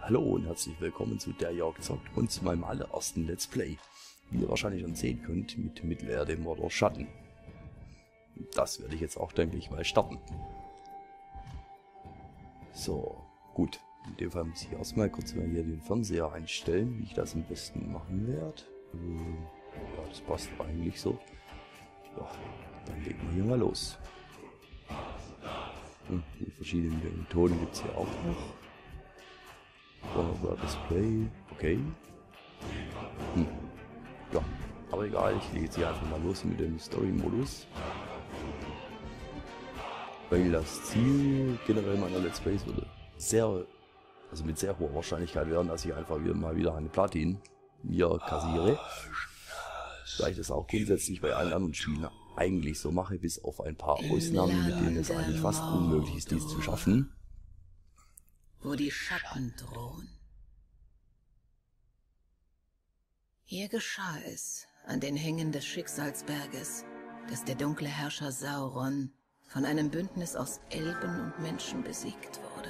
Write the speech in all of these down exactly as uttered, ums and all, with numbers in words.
Hallo und herzlich willkommen zu Der Jörg zockt und zu meinem allerersten Let's Play. Wie ihr wahrscheinlich schon sehen könnt, mit Mittelerde Mordor Schatten. Das werde ich jetzt auch, denke ich, mal starten. So, gut. In dem Fall muss ich erstmal kurz mal hier den Fernseher einstellen, wie ich das am besten machen werde. Ähm, ja, das passt eigentlich so. Ja, dann legen wir hier mal los. Hm, die verschiedenen Tonen gibt es hier auch noch. Wunderbar Display, okay. Hm. Ja, aber egal, ich lege jetzt hier einfach mal los mit dem Story-Modus. Weil das Ziel generell meiner Let's Plays würde sehr, also mit sehr hoher Wahrscheinlichkeit werden, dass ich einfach wieder mal wieder eine Platin mir kassiere. Da ich das auch grundsätzlich bei allen anderen Spielen eigentlich so mache, bis auf ein paar Ausnahmen, mit denen es eigentlich fast unmöglich ist, dies zu schaffen. Wo die Schatten drohen. Hier geschah es, an den Hängen des Schicksalsberges, dass der dunkle Herrscher Sauron von einem Bündnis aus Elben und Menschen besiegt wurde.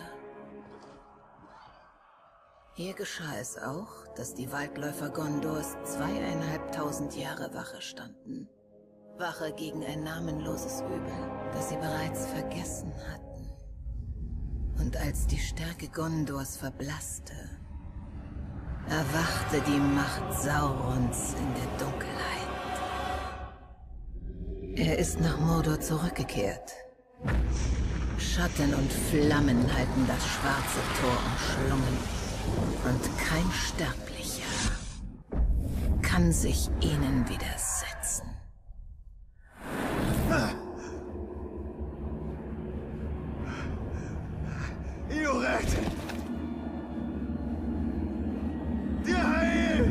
Hier geschah es auch, dass die Waldläufer Gondors zweieinhalbtausend Jahre Wache standen. Wache gegen ein namenloses Übel, das sie bereits vergessen hatten. Und als die Stärke Gondors verblasste, erwachte die Macht Saurons in der Dunkelheit. Er ist nach Mordor zurückgekehrt. Schatten und Flammen halten das schwarze Tor umschlungen. Und kein Sterblicher kann sich ihnen widersetzen. Iorek! Dir heil!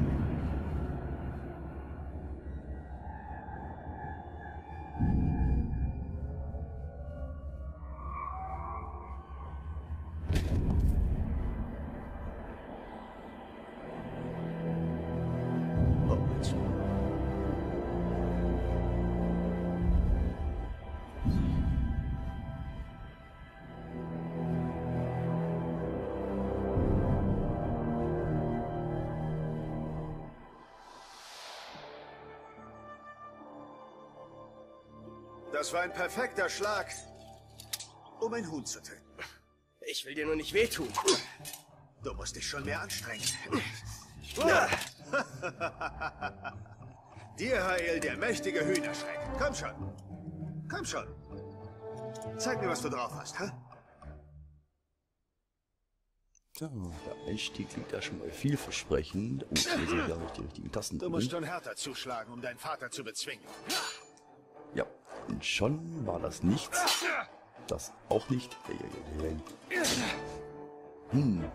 Das war ein perfekter Schlag, um ein Huhn zu töten. Ich will dir nur nicht wehtun. Du musst dich schon mehr anstrengen. Dir heil, der mächtige Hühnerschreck. Komm schon. Komm schon. Zeig mir, was du drauf hast, hä? Ja, der Einstieg klingt ja schon mal vielversprechend. Oh, hier sind ja nicht die richtigen Tasten Du drin. musst schon härter zuschlagen, um deinen Vater zu bezwingen. Ja, und schon war das nichts. Das auch nicht. Hm.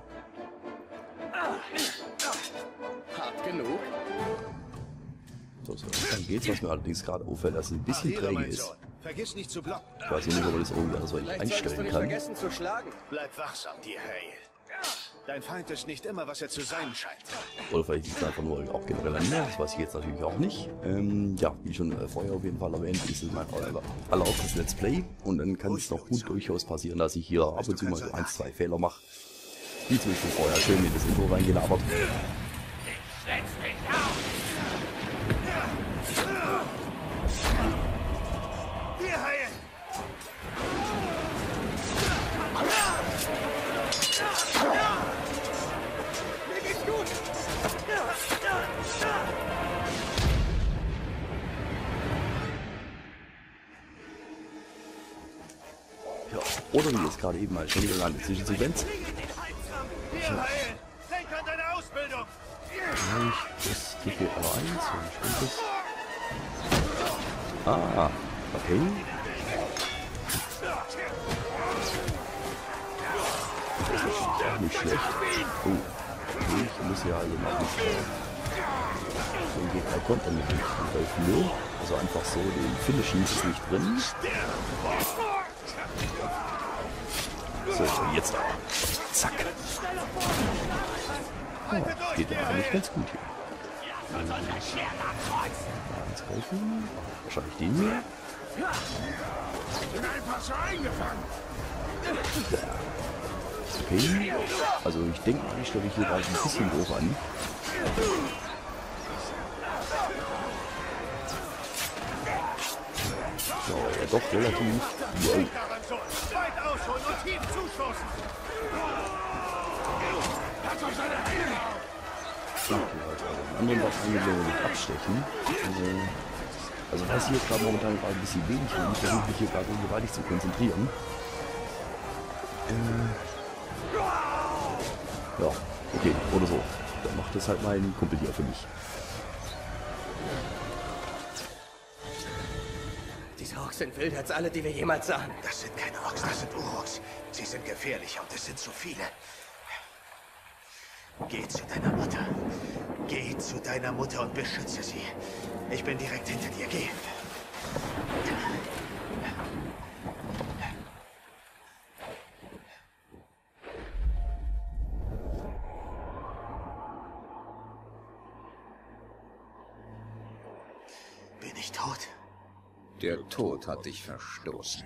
Hart genug. So, so, dann geht's, was mir allerdings gerade auffällt, dass es ein bisschen Hier, träge mein ist. Sohn. Vergiss nicht zu blocken. Ich weiß nicht, ob man das irgendwie anders Vielleicht solltest du einstellen nicht kann. vergessen zu schlagen. Bleib wachsam, dir heil. Dein Feind ist nicht immer, was er zu sein scheint. Oder vielleicht ist es einfach nur auch generell an mir, das weiß ich jetzt natürlich auch nicht. Ähm, ja, wie schon äh, vorher auf jeden Fall erwähnt, ist es mein aller- allererstes Let's Play. Und dann kann es doch gut durchaus passieren, dass ich hier ab und zu mal so ein, zwei Fehler mache. Wie zum Beispiel vorher schön mit das Intro reingelabert. Dir heil! Mir geht's gut. Ja, oder wie es gerade eben mal schon wieder eine Zwischensequenz. Dir heil! Denk an deine Ausbildung! Gleich das T P R eins und stimmt das. Ah, okay. Das ist auch nicht schlecht. Oh, okay, ich muss ja also noch nicht so ein Gegner kontern mit dem Angreifen. Also einfach so, den Finishen ist nicht drin. So, jetzt aber. Zack. Oh, geht ja eigentlich ganz gut hier. Eins kaufen. Wahrscheinlich den hier. Bin einfach so eingefangen. Okay. Also ich denke mal, ich stelle mich hier gerade ein bisschen doof an. So, ja doch relativ. Wow. Weit ausholen und tief zustoßen. Okay, also den anderen Waffen mit abstechen. Also, also weiß ich jetzt gerade momentan gerade ein bisschen wenig und ich versuche mich hier gerade gewaltig zu konzentrieren. Äh, ja, okay, oder so. Dann macht das halt mein Kumpel hier für mich. Diese Orks sind wilder als alle, die wir jemals sahen. Das sind keine Orks, das sind Uroks. Sie sind gefährlicher und es sind zu viele. Geh zu deiner Mutter. Geh zu deiner Mutter und beschütze sie. Ich bin direkt hinter dir. Geh. Bin ich tot? Der Tod hat dich verstoßen.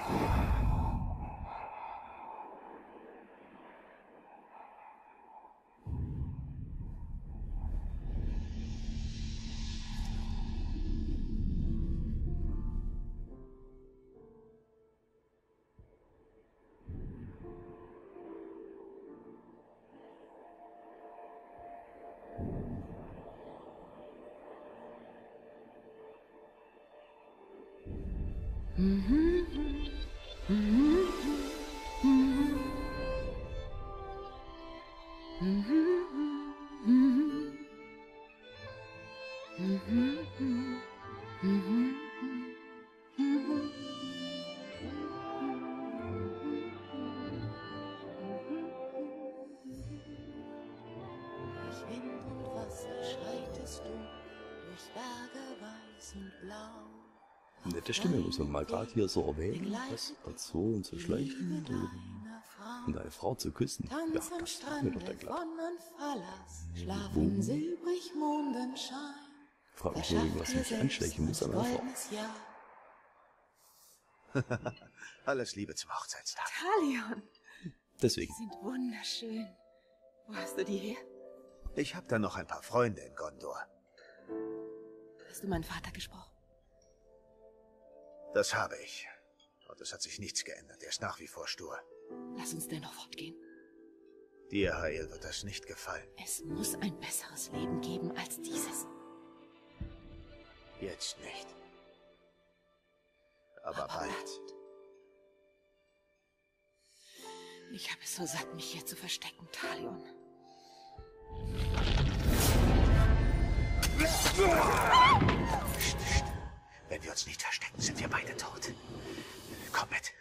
Durch Wind und Wasser schreitest du, durch Berge weiß und blau. Nette Stimme muss man mal gerade hier so erwähnen, das als so und zu schleichen und eine Frau zu küssen. Ja, Tanz am das ist mir doch der Strande Glatt. von Anfallas, schlaf in silbrig Mondenschein. Frag mich nur, was mich anstechen muss an einer Frau. Alles Liebe zum Hochzeitstag. Talion, Deswegen. sind wunderschön. Wo hast du die her? Ich habe da noch ein paar Freunde in Gondor. Hast du meinen Vater gesprochen? Das habe ich. Und es hat sich nichts geändert. Er ist nach wie vor stur. Lass uns dennoch fortgehen. Dir, Hael, wird das nicht gefallen. Es muss ein besseres Leben geben als dieses. Jetzt nicht. Aber bald. Ich habe es so satt, mich hier zu verstecken, Talion. Psst, psst. Wenn wir uns nicht verstecken, sind wir beide tot. Komm mit.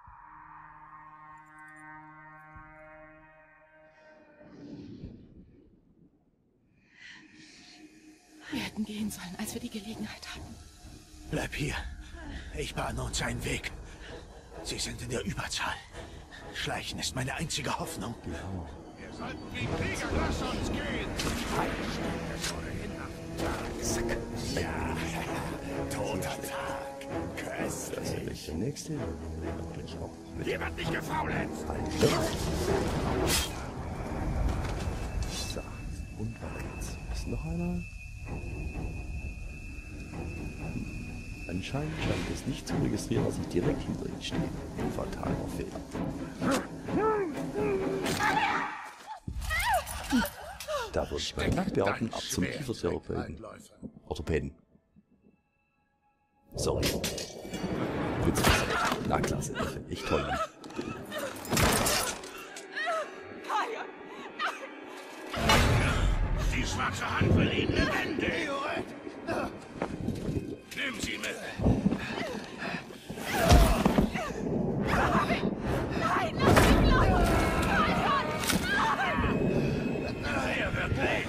Wir hätten gehen sollen, als wir die Gelegenheit hatten. Bleib hier. Ich bahne uns einen Weg. Sie sind in der Überzahl. Schleichen ist meine einzige Hoffnung. Wir sollten wie Krieger, lass uns gehen! Zack. Ja, toter Tag. Köstlich. Das ist ja gleich der nächste. Ich auch mit. Hier wird nicht gefaulenzt! So, und weiter geht's. Ist noch einer? Anscheinend scheint es nicht zu registrieren, dass ich direkt hinter ihm stehe. Ein fataler Fehler. Da würde ich mal nachbehaupten, ab zum Kiefertherapeuten. Orthopäden. Sorry. Gut, na klasse, das fängt echt toll an. Die schwache Hand will ihn lebendig! Nimm sie mit! Nein, lass mich los! Er wird leben!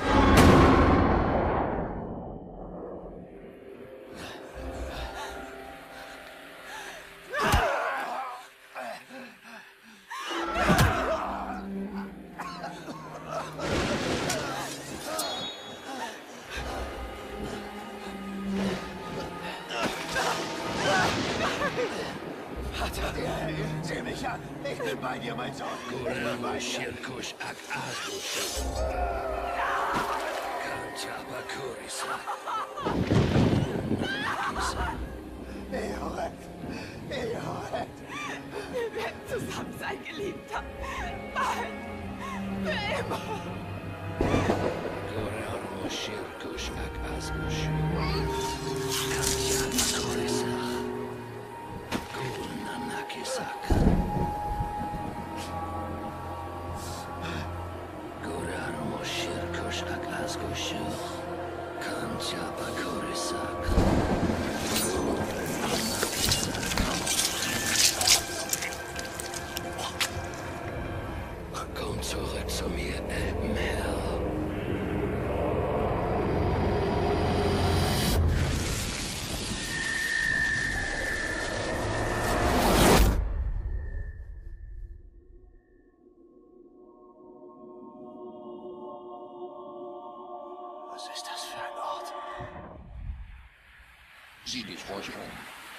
bei dir, mein Sohn. Eoret! Eoret! Wir werden zusammen sein, Geliebter. Bald. Für immer. Komm zurück zu mir, Elbenherr. Was ist das für ein Ort? Sieh dich ruhig um.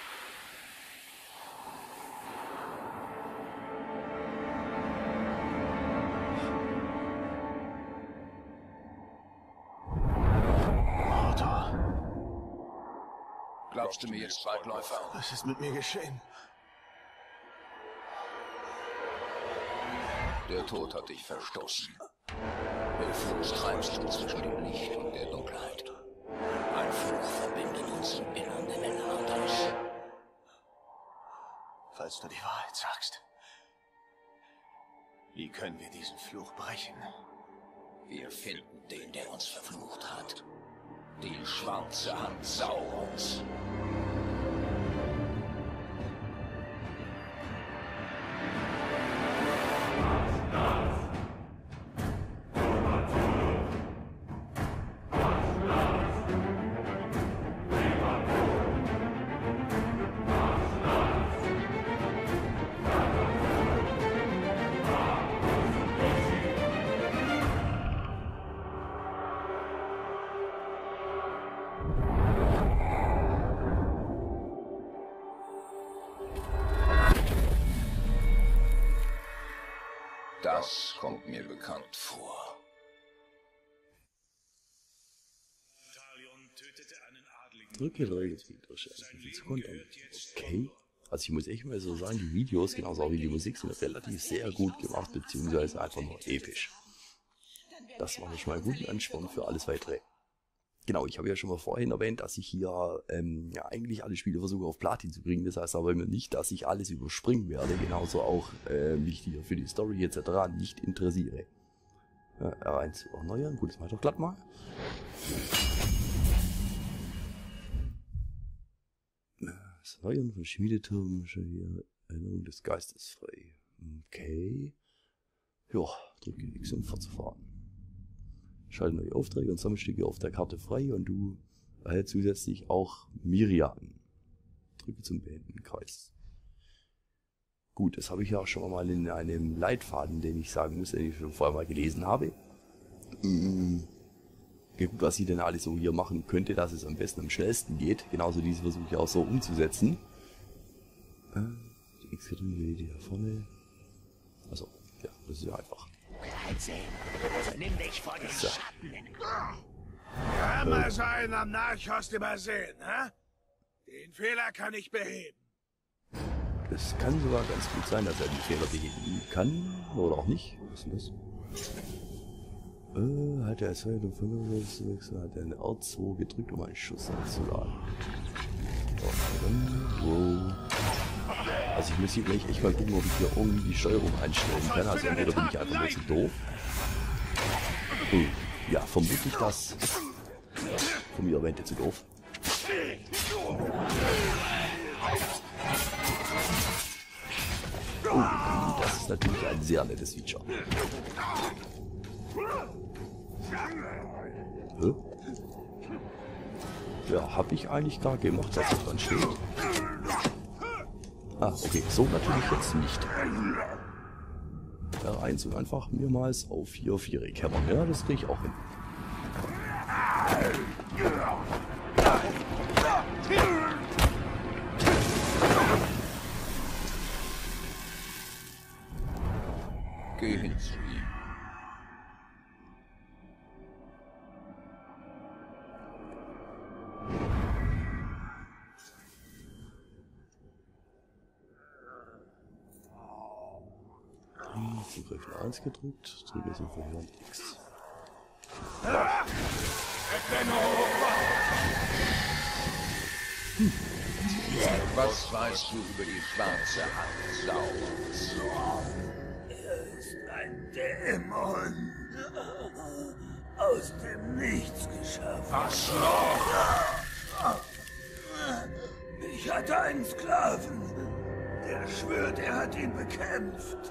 Glaubst du mir jetzt, Waldläufer? Was ist mit mir geschehen? Der Tod hat dich verstoßen. Hilflos treibst du zwischen dem Licht und der Dunkelheit. Ein Fluch verbindet uns im Innern der Enderhaus. Falls du die Wahrheit sagst, wie können wir diesen Fluch brechen? Wir finden den, der uns verflucht hat. Die schwarze Hand Saurons. Das kommt mir bekannt vor. Drücke Dreieck wieder schärfen zu Content. Okay. Also ich muss echt mal so sagen, die Videos, genauso auch wie die Musik, sind relativ sehr gut gemacht, beziehungsweise einfach nur episch. Das macht schon mal einen guten Ansporn für alles Weitere. Genau, ich habe ja schon mal vorhin erwähnt, dass ich hier ähm, ja, eigentlich alle Spiele versuche auf Platin zu bringen. Das heißt aber nicht, dass ich alles überspringen werde. Genauso auch äh, mich hier für die Story et cetera nicht interessiere. Ja, R eins erneuern, gut, das mache ich doch glatt mal. Das Erneuern von Schmiedetürmen, schon wieder Erinnerung des Geistes frei. Okay. Ja, drücke X, um fortzufahren. Schalte neue Aufträge und Sammelstücke auf der Karte frei und du erhältst zusätzlich auch Miriaden. Drücke zum Beenden, Kreis. Gut, das habe ich ja auch schon mal in einem Leitfaden, den ich sagen muss, den ich schon vorher mal gelesen habe. Ja gut, was ich denn alles so hier machen könnte, dass es am besten am schnellsten geht. Genauso diese versuche ich auch so umzusetzen. Die X-Gedrücke, die hier vorne. Also, ja, das ist ja einfach. Nimm dich vor den So. Schatten. Kann mal sein am Narchost übersehen, hä? Den Fehler kann ich beheben. Es kann sogar ganz gut sein, dass er die Fehler beheben kann. Oder auch nicht. Was ist denn das? Äh, hat er zwei und fünf wechseln, hat er eine R zwei gedrückt, um einen Schuss anzuladen. Wow. Also ich muss hier gleich echt mal gucken, ob ich hier irgendwie die Steuerung einstellen kann. Also entweder bin ich einfach nur zu doof. Oh, ja, vermutlich das. Von mir erwähnte zu doof. Oh, das ist natürlich ein sehr nettes Feature. Hä? Ja, habe ich eigentlich gar gemacht, dass es dann steht. Ah, okay, so natürlich jetzt nicht. R eins und einfach mehrmals auf vier vierig hämmern. Ja, das kriege ich auch hin. zu ihm. Zugriff eins gedrückt, drücke es für und X. Hm. Was weißt du über die schwarze Hand Saurons? Er ist ein Dämon. Aus dem Nichts geschaffen. Was noch? Ich hatte einen Sklaven. Der schwört, er hat ihn bekämpft.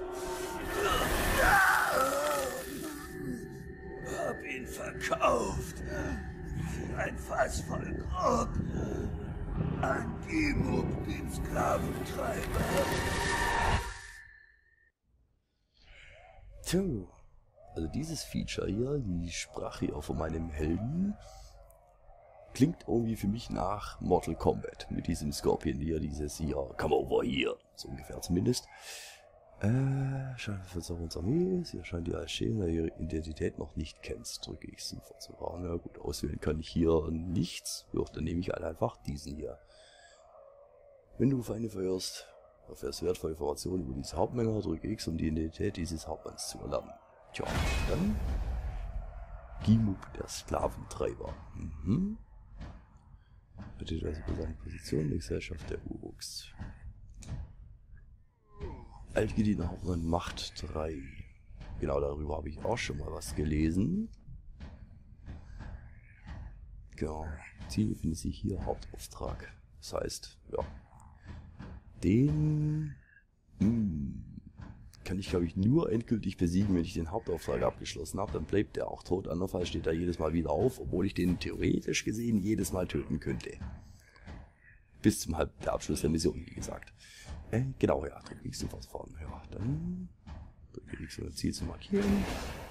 Hab ihn verkauft. Für ein Fass voll Grog. An Gimub, den Sklaventreiber. Tja, also dieses Feature hier, die Sprache hier von meinem Helden, klingt irgendwie für mich nach Mortal Kombat. Mit diesem Scorpion hier, dieses hier, come over here, so ungefähr zumindest. Äh, scheint für Saurons Armee, sie erscheint dir als Schäden, der ihre Identität noch nicht kennst. Drücke ich sie vorzuwarnen. Ja gut, auswählen kann ich hier nichts. Ja, dann nehme ich halt einfach diesen hier. Wenn du Feinde verirrst, erfährst du wertvolle Informationen über diese Hauptmänner, drücke X, um die Identität dieses Hauptmanns zu erlernen. Tja, dann Gimub, der Sklaventreiber. Mhm. Bitte also über seine Position in der Gesellschaft der Uruks. Altgediener Hauptmann Macht drei. Genau, darüber habe ich auch schon mal was gelesen. Genau. Ziel findet sich hier Hauptauftrag. Das heißt, ja. Den hm, kann ich, glaube ich, nur endgültig besiegen, wenn ich den Hauptauftrag abgeschlossen habe. Dann bleibt der auch tot. Andernfalls steht er jedes Mal wieder auf, obwohl ich den theoretisch gesehen jedes Mal töten könnte. Bis zum Halb der Abschluss der Mission, wie gesagt. Äh, genau, ja, drücke ich sofort vorne. Ja, dann drücke ich so ein Ziel zu markieren.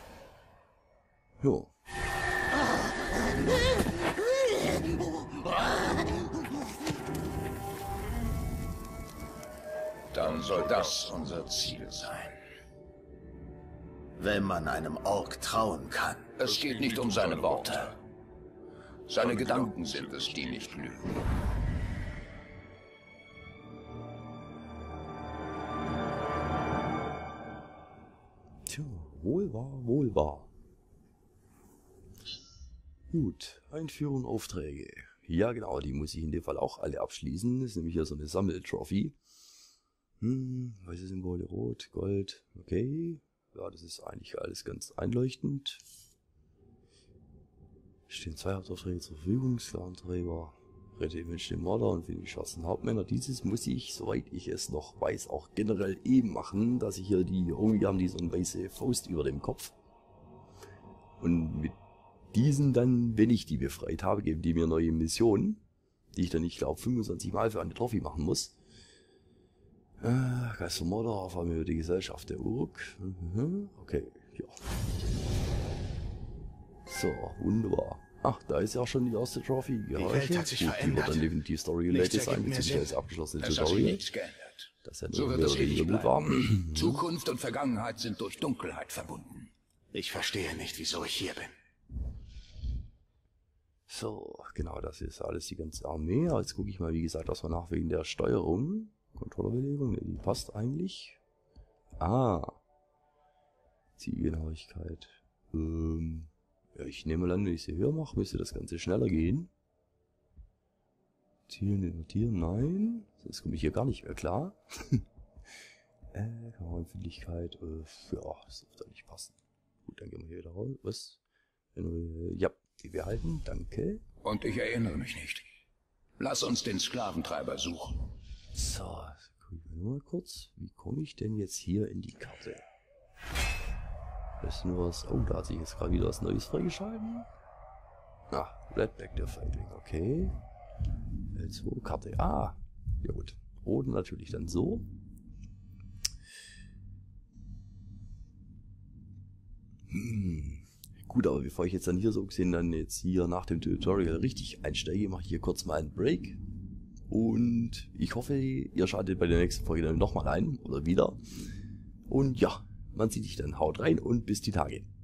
Jo. Dann soll das unser Ziel sein. Wenn man einem Ork trauen kann. Es geht nicht um seine Worte. Seine Gedanken sind es, die nicht lügen. Tja, wohl wahr, wohl wahr. Gut, Einführung Aufträge. Ja genau, die muss ich in dem Fall auch alle abschließen. Das ist nämlich hier so eine Sammeltrophy. Hm, weiße Symbole, rot, gold, okay. Ja, das ist eigentlich alles ganz einleuchtend. Stehen zwei Hauptaufträge zur Verfügung, Sklaventreiber, rette Menschen den Mörder und finde die schwarzen Hauptmänner. Dieses muss ich, soweit ich es noch weiß, auch generell eben machen, dass ich hier die, irgendwie haben die so eine weiße Faust über dem Kopf. Und mit diesen dann, wenn ich die befreit habe, geben die mir neue Missionen, die ich dann, ich glaube, fünfundzwanzig Mal für eine Trophy machen muss. Äh, Geistermörder auf einmal die Gesellschaft der Uruk. Mhm, okay, ja. So, wunderbar. Ach, da ist ja auch schon die erste Trophy. Die Welt hat sich Gut, verändert. Die wird dann definitiv story-related sein, mehr beziehungsweise als Sinn. abgeschlossene Es hat sich Tutorial. nichts geändert. Das ja So nur wird mehr es oder weniger ewig gut war. bleiben. Zukunft und Vergangenheit sind durch Dunkelheit verbunden. Ich verstehe nicht, wieso ich hier bin. So, genau, das ist alles die ganze Armee. Jetzt gucke ich mal, wie gesagt, was wir nach wegen der Steuerung. Controllerbelegung, ne, die passt eigentlich. Ah. Zielgenauigkeit. Ähm, ja, ich nehme an, wenn ich sie höher mache, müsste das Ganze schneller gehen. Zielen invertieren, nein. Sonst komme ich hier gar nicht mehr klar. äh, Kameraempfindlichkeit, äh, ja, das dürfte nicht passen. Gut, dann gehen wir hier wieder raus. Was? Äh, ja, wir halten, danke. Und ich erinnere mich nicht. Lass uns den Sklaventreiber suchen. So, gucken wir nur mal kurz. Wie komme ich denn jetzt hier in die Karte? Das ist nur was. Oh, da hat sich jetzt gerade wieder was Neues freigeschalten. Ah, Redback der Feigling, okay. L zwei, Karte. Ah, ja gut. Oder natürlich dann so. Hm. Gut, aber bevor ich jetzt dann hier so gesehen dann jetzt hier nach dem Tutorial richtig einsteige, mache ich hier kurz mal einen Break. Und ich hoffe, ihr schaltet bei der nächsten Folge dann nochmal ein oder wieder. Und ja, man sieht dich dann. Haut rein und bis die Tage.